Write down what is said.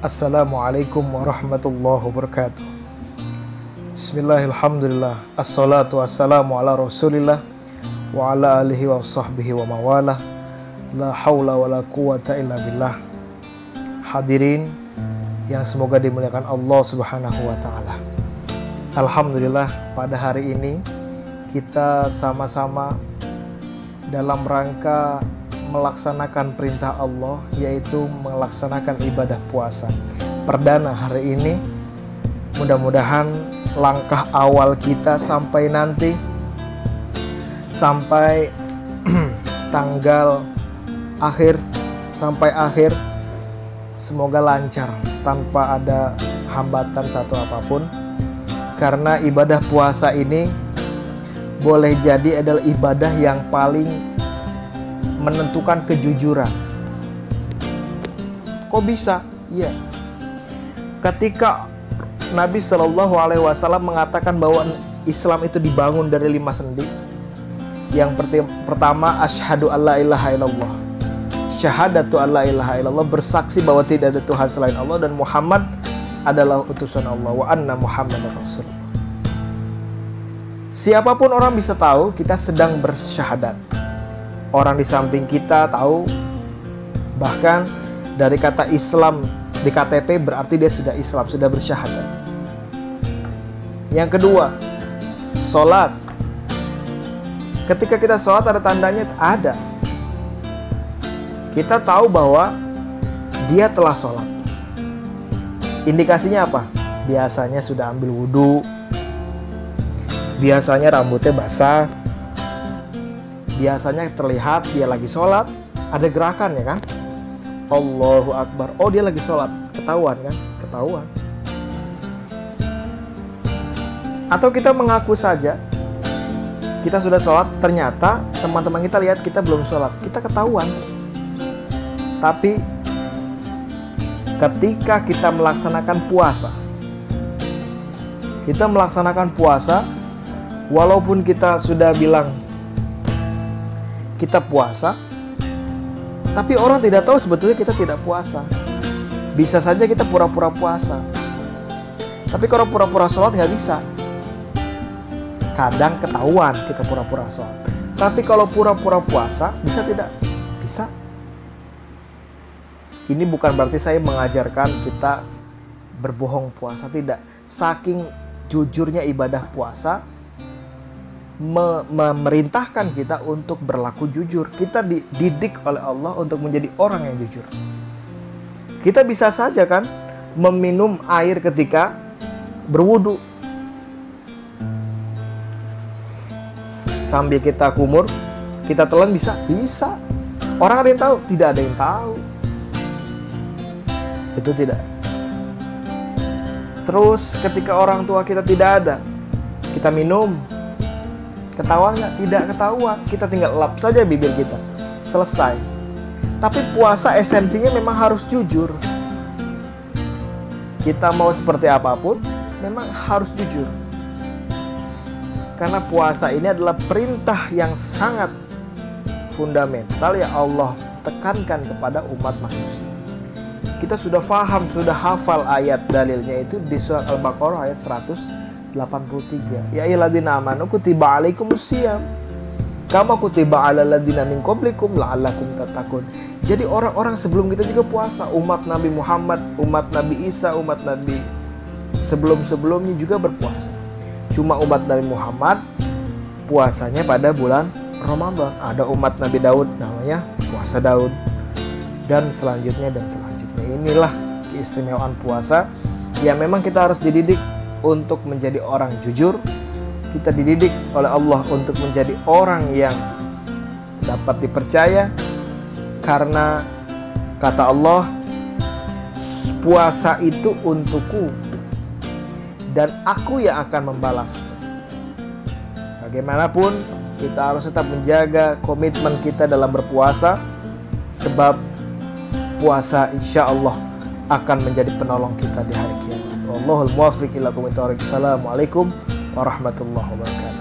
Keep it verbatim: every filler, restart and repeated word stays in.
Assalamualaikum warahmatullahi wabarakatuh. Bismillahirrahmanirrahim. Assalatu wassalamu ala rasulillah wa ala alihi wa sahbihi wa mawalah. La hawla wa la quwata illa billah. Hadirin yang semoga dimuliakan Allah subhanahu wa ta'ala. Alhamdulillah, pada hari ini kita sama-sama dalam rangka melaksanakan perintah Allah, yaitu melaksanakan ibadah puasa perdana hari ini. Mudah-mudahan langkah awal kita sampai nanti sampai tanggal akhir sampai akhir semoga lancar tanpa ada hambatan satu apapun, karena ibadah puasa ini boleh jadi adalah ibadah yang paling menentukan kejujuran. Kok bisa? Iya. Ketika Nabi Shallallahu Alaihi Wasallam mengatakan bahwa Islam itu dibangun dari lima sendi. Yang pertama, asyhadu alla ilaha illallah. Syahadatu alla ilaha illallah, bersaksi bahwa tidak ada Tuhan selain Allah dan Muhammad adalah utusan Allah, wa anna Muhammadar Rasulullah. Siapapun orang bisa tahu kita sedang bersyahadat. Orang di samping kita tahu, bahkan dari kata Islam di K T P berarti dia sudah Islam, sudah bersyahadat. Yang kedua, sholat. Ketika kita sholat ada tandanya, ada. Kita tahu bahwa dia telah sholat. Indikasinya apa? Biasanya sudah ambil wudhu, biasanya rambutnya basah, biasanya terlihat dia lagi sholat, ada gerakan ya kan? Allahu Akbar, oh dia lagi sholat, ketahuan kan? Ketahuan. Atau kita mengaku saja kita sudah sholat, ternyata teman-teman kita lihat kita belum sholat, kita ketahuan. Tapi ketika kita melaksanakan puasa, kita melaksanakan puasa, walaupun kita sudah bilang kita puasa, tapi orang tidak tahu sebetulnya kita tidak puasa. Bisa saja kita pura-pura puasa, tapi kalau pura-pura sholat nggak bisa. Kadang ketahuan kita pura-pura sholat, tapi kalau pura-pura puasa bisa tidak? Bisa. Ini bukan berarti saya mengajarkan kita berbohong puasa, tidak. Saking jujurnya ibadah puasa memerintahkan kita untuk berlaku jujur. Kita dididik oleh Allah untuk menjadi orang yang jujur. Kita bisa saja kan meminum air ketika berwudu, sambil kita kumur, kita telan, bisa? Bisa. Orang ada yang tahu? Tidak ada yang tahu. Itu tidak. Terus ketika orang tua kita tidak ada, kita minum, ketahuan nggak? Tidak ketahuan. Kita tinggal lap saja bibir kita, selesai. Tapi puasa esensinya memang harus jujur. Kita mau seperti apapun, memang harus jujur. Karena puasa ini adalah perintah yang sangat fundamental yang Allah tekankan kepada umat manusia. Kita sudah faham, sudah hafal ayat dalilnya itu di surat Al-Baqarah ayat seratus delapan puluh tiga. Ya ayyuhalladzina amanu kutiba alaikumusiyam kama kutiba alal ladzina min qablikum la'allakum tattaqun. Jadi orang-orang sebelum kita juga puasa, umat Nabi Muhammad, umat Nabi Isa, umat Nabi sebelum-sebelumnya juga berpuasa. Cuma umat Nabi Muhammad puasanya pada bulan Ramadan. Ada umat Nabi Daud namanya puasa Daud, dan selanjutnya dan selanjutnya. Inilah keistimewaan puasa yang memang kita harus dididik untuk menjadi orang jujur. Kita dididik oleh Allah untuk menjadi orang yang dapat dipercaya, karena kata Allah, puasa itu untukku dan aku yang akan membalasnya. Bagaimanapun kita harus tetap menjaga komitmen kita dalam berpuasa, sebab puasa insya Allah akan menjadi penolong kita di hari kiamat. Wallahul muwaffiq ila aqwamit thoriq. Assalamualaikum warahmatullahi wabarakatuh.